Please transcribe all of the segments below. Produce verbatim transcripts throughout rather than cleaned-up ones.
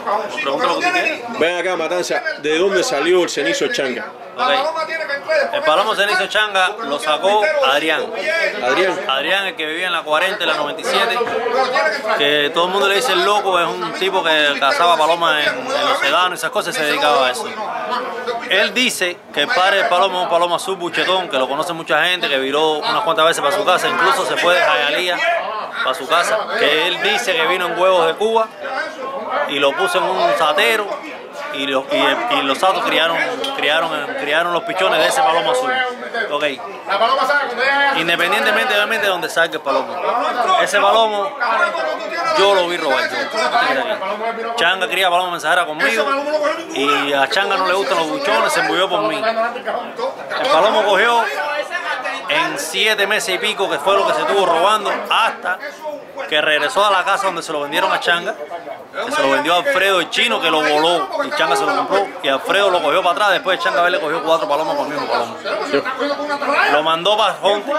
Pregunta lo que tú quieras. Ven acá, Matanza, ¿de dónde salió el cenizo Changa? Okay. El palomo cenizo Changa lo sacó Adrián. Adrián. Adrián, el que vivía en la cuarenta y la noventa y siete, que todo el mundo le dice el loco, es un tipo que cazaba palomas en, en los sedanos y esas cosas y se dedicaba a eso. Él dice que el padre del palomo es un palomo azul buchetón, que lo conoce mucha gente, que viró unas cuantas veces para su casa, incluso se fue de Hialeah para su casa, que él dice que vino en huevos de Cuba y lo puso en un satero y, lo, y, y los satos criaron, criaron, criaron los pichones de ese palomo azul. Okay. Independientemente obviamente de donde salga el palomo, ese palomo yo lo vi robar. Yo. Changa cría paloma mensajera conmigo y a Changa no le gustan los buchones, se embulló por mí. El palomo cogió en siete meses y pico, que fue lo que se estuvo robando, hasta que regresó a la casa donde se lo vendieron a Changa, que se lo vendió a Alfredo el chino, que lo voló y Changa se lo compró y Alfredo lo cogió para atrás. Después de Changa le cogió cuatro palomas con el mismo palomo. Lo mandó para Jonte,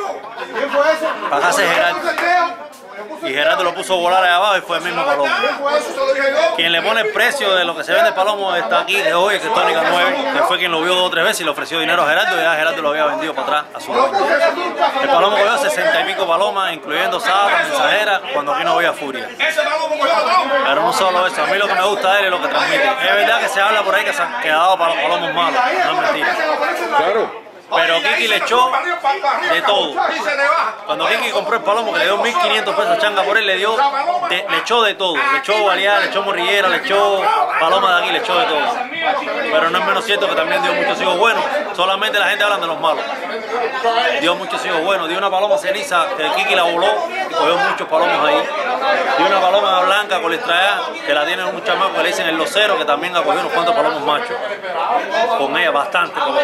para casa de Gerardo, y Gerardo lo puso a volar allá abajo y fue el mismo palomo. Quien le pone el precio de lo que se vende el palomo está aquí de hoy, que es Tónica nueve, que fue quien lo vio dos o tres veces y le ofreció dinero a Gerardo, y ya Gerardo lo había vendido para atrás a su dueño. El palomo cogió sesenta y pico palomas, incluyendo satas, mensajeras, cuando aquí no había furia. Pero no solo eso, a mí lo que me gusta de él es lo que transmite. Es verdad que se habla por ahí que se han quedado para los palomos malos, no es mentira. Claro. Pero Kiki le echó de todo. Cuando Kiki compró el palomo, que le dio mil quinientos pesos a Changa por él, le dio, de, le echó de todo. Le echó balear, le echó morrillera, le echó paloma de aquí, le echó de todo. Pero no es menos cierto que también dio muchos hijos buenos. Solamente la gente habla de los malos. Dio muchos hijos buenos. Dio una paloma ceniza que Kiki la voló y cogió muchos palomos ahí. Dio una paloma blanca con listraea, que la tienen un chamaco que le dicen el locero, que también ha cogido unos cuantos palomos machos. Con ella, bastante palomos.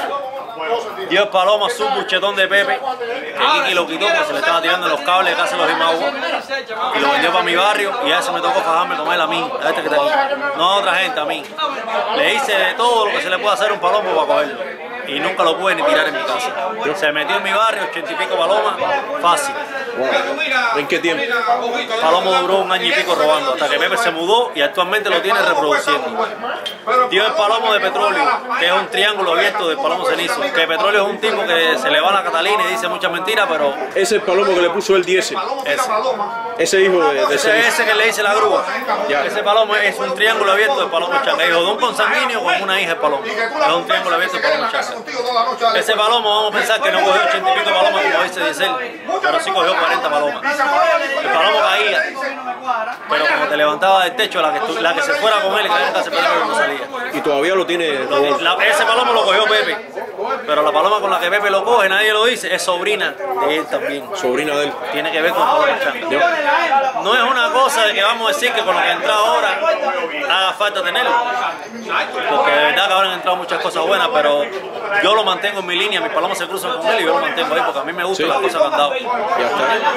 Dio el palomo azul buchetón de Pepe, que Kiki lo quitó porque se le estaba tirando los cables de casa de los Imagua, y lo vendió para mi barrio, y a eso me tocó fajarme con él a mí, a este que está aquí, no a otra gente, a mí. Le hice de todo lo que se le puede hacer a un palomo para cogerlo, y nunca lo pude ni tirar en mi casa. Se metió en mi barrio, ochenta y pico palomas, fácil. Wow. ¿En qué tiempo? Palomo duró un año y pico robando, hasta que Pepe se mudó y actualmente lo tiene reproduciendo. Dio el palomo de petróleo, que es un triángulo abierto del palomo cenizo. Que Petróleo es un tipo que se le va a la Catalina y dice muchas mentiras, pero... Ese es el palomo que le puso el diez. Ese. Ese hijo de, de ese, ese que le dice la grúa. Ya. Ese palomo es un triángulo abierto del palomo Changa. Hijo de un consanguíneo con una hija del palomo. Es un triángulo abierto del palomo Changa. Ese palomo, vamos a pensar que no cogió ochenta y pico palomas como dice Diesel, pero sí cogió cuarenta palomas. El palomo caía, pero como te levantaba del techo, la que, tu, la que se fuera con él y que nunca se perdía, no salía. Y todavía lo tiene. La, ese palomo lo cogió Pepe, pero la paloma con la que Pepe lo coge, nadie lo dice, es sobrina de él también. Sobrina de él. Tiene que ver con el palomo Changa. No es una cosa de que vamos a decir que con lo que entra ahora haga falta tenerlo, porque de verdad que ahora han entrado muchas cosas buenas, pero yo lo mantengo en mi línea, mis palomas se cruzan con él y yo lo mantengo ahí porque a mí me gustan sí. las cosas que han dado. Ya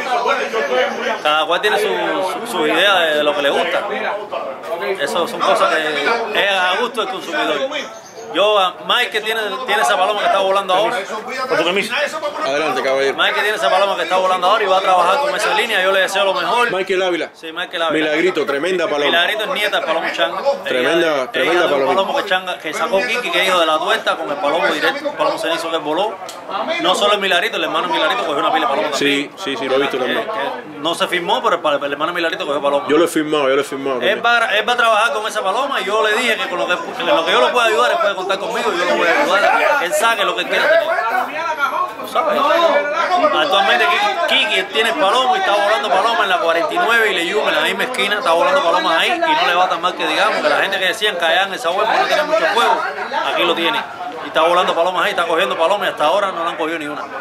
está. Cada cual tiene su, su, su idea de, de lo que le gusta. Eso son cosas que es a gusto del consumidor. Yo, Mike que tiene, tiene esa paloma que está volando ahora. Con tu camisa. Adelante, caballero. Mike que tiene esa paloma que está volando ahora y va a trabajar con esa línea, yo le deseo lo mejor. Michael Ávila. Sí, Michael Ávila. Milagrito, tremenda paloma. Milagrito es nieta del palomo Changa. Tremenda, ella, tremenda ella paloma. palomo que, Changa, que sacó Kiki, que es hijo de la tuerta, con el palomo directo, el palomo cenizo que voló. No solo el Milagrito, el hermano Milagrito cogió una pila de paloma también. Sí, sí, sí, lo he visto también. Que, que no se firmó, pero el, el hermano Milagrito cogió paloma. Yo lo he firmado, yo lo he firmado. Él va, él va a trabajar con esa paloma y yo le dije que con lo que, que lo que yo lo pueda ayudar, él puede contar conmigo y yo lo voy a ayudar a que él saque lo que quiera tener. ¿Sabes? Actualmente Kiki tiene palomo y está volando paloma en la cuarenta y nueve y Leyum en la misma esquina, está volando palomas ahí y no le va tan mal que digamos, que la gente que decían que allá en esa web no tiene mucho fuego, aquí lo tiene. Y está volando palomas ahí, está cogiendo palomas y hasta ahora no le han cogido ni una.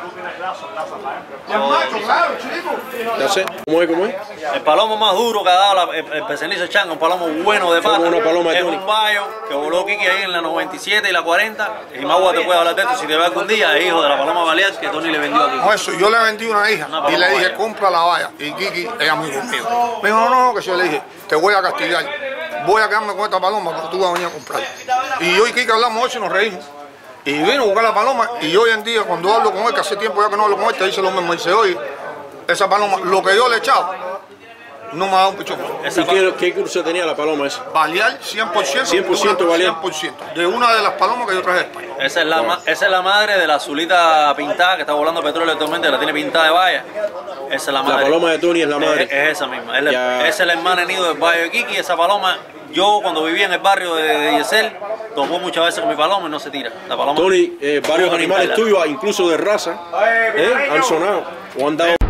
Ya sé, ¿cómo es? ¿Cómo es? El palomo más duro que ha dado la, el, el Pecenizo Changa, un palomo bueno de pata. Una paloma es un bayo que voló Kiki ahí en la noventa y siete y la cuarenta. Y Magua te puede hablar de esto si te ve algún día, es hijo de la paloma balear que Tony le vendió aquí. No, eso, yo le vendí una hija una y le dije, vaya. compra la valla. Y Kiki es amigo mío. Me dijo, no, no, que yo le dije, te voy a castigar. Voy a quedarme con esta paloma porque tú vas a venir a comprar. Y yo y Kiki hablamos ocho y nos reímos. Y vino a buscar la paloma y hoy en día cuando hablo con él, que hace tiempo ya que no hablo con él, te dice lo mismo, dice, oye, esa paloma, lo que yo le he echado, no me ha dado un pichón. Esa ¿Y qué, qué curso tenía la paloma esa? Balear cien por ciento. cien por ciento una- balear. cien por ciento. De una de las palomas que yo traje de España. Esa es, la, ma- esa es la madre de la azulita pintada que está volando petróleo actualmente, la tiene pintada de valla. Esa es la La madre. paloma de Tony es la Es, madre. es esa misma. Es la- Ya. Esa es la hermana nido del barrio de Kiki. Esa paloma, yo cuando vivía en el barrio de, de Yesel, tocó muchas veces con mi paloma y no se tira. La paloma. Tony, eh, varios Vamos a animales pintarla. tuyos, incluso de raza, ¿eh? han sonado o han dado.